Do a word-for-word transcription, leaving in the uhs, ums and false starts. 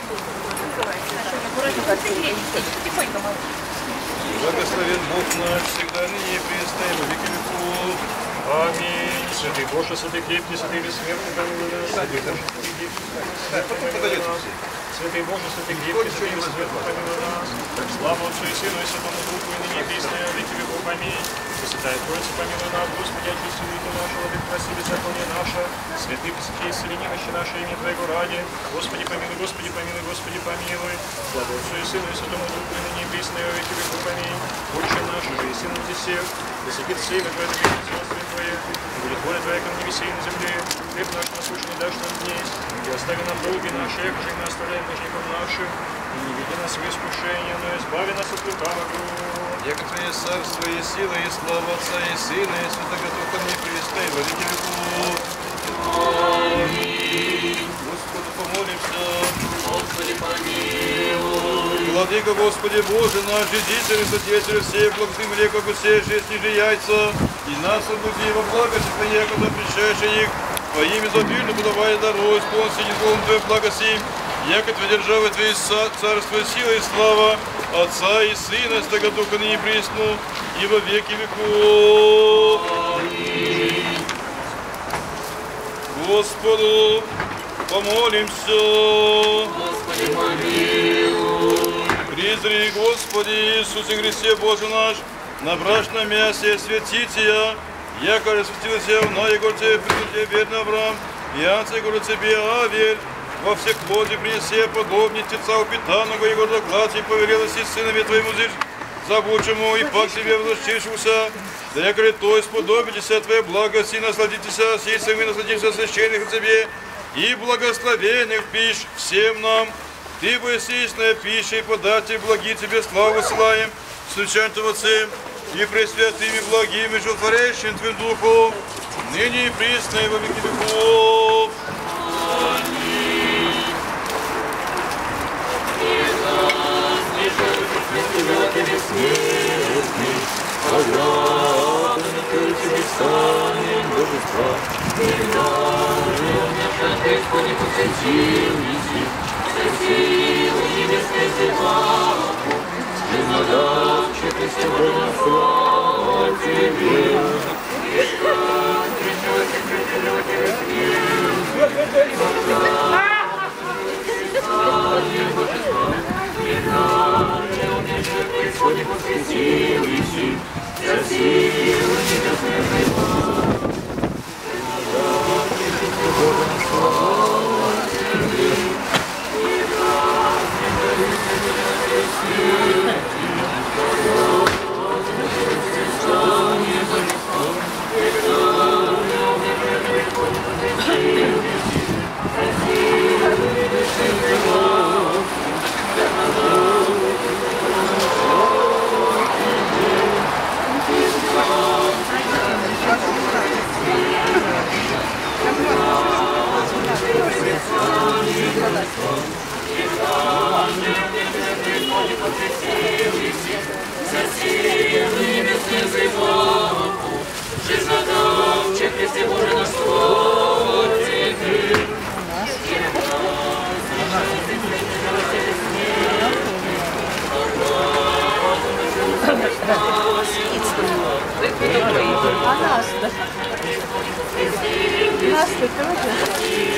Благословен Бог наш, всегда ныне и присно, и во веки веков. Аминь. Святый Боже, святый крепкий, святый бессмертный, помилуй нас. Святый Боже, святый крепкий, святый бессмертный, помилуй нас. Слава Отцу и Сыну и Святому Духу, и ныне и присно, и во веки веков. Аминь. Святая Троица, помилуй нас, Господи, очисти вину нашу, владыка, прости беззаконие наше, святых посети, исцели немощи наши, имя Твоего ради. Господи, помилуй, Господи, помилуй, Господи, помилуй. Слава Отцу и Сыну и Святому Духу, и ныне и присно, и во веки веков. Аминь. Отче наш, же и Сын на всех, да светится имя Твое, да придет Царствие Твое, и будет воля Твоя, как на небесе и на земле. Хлеб наш насущный дашь нам днесь, и остави нам долги наши, яко же и мы оставляем должникам нашим, и не веди нас в искушение, но избави нас от лукавого. Яко Твое царство и сила, и слава Отца и Сына, и Святого Духа, ныне и присно, и во веки веков. Аминь. Господу помолимся. Господи, помилуй. Владыка, Господи Боже наш, Жидитель и Сотворитель всех благ земли, как у всех жизни же яйца, и нас обуди во благости Твоей, как запрещаешь их, Твоим изобильно подавай дарой, спонси не злом Твоей благоси, яко Твоя держава Твоя царство, сила и слава, Отца и Сына, и Святого Духа, ныне и присно, и во веки веков. Аминь. Господу помолимся. Господи, помилуй. Призри, Господи Иисусе Христе, Боже наш, на брачном мясе святития, яко рассветился в наигорце, приду Тебе верный Авраам, и Анце, говорю Тебе, Авель, во всех плоти принеси подобнее Тельца упитанного и гордо глади, поверилась и сынове Твоему зиж, забудшему и пак себе возвращившегося, да якорь то исподобитесь Твоей благости, насладитесь сисами, насладитесь священных Тебе, и благословенных пищ всем нам. Ты бы сисная пища и податель, благи Тебе славу славим, случайно Отцем и пресвятыми благими, животворящим Твоим Духом, ныне и присно и во веки веков. Аминь. Итак, слышите, Ты бессмертный, оградный, Ты Тебе станет божества, и даром наша Господи посетил еси, силу небесной зеваку, безнадавче Христе Божья слава Тебе. Ишкан, причёйся, причёйся, Господи посетил еси, силу небесной зеваку, безнадавче Христе Божья слава Тебе. Нас, да? Нас, ты тоже?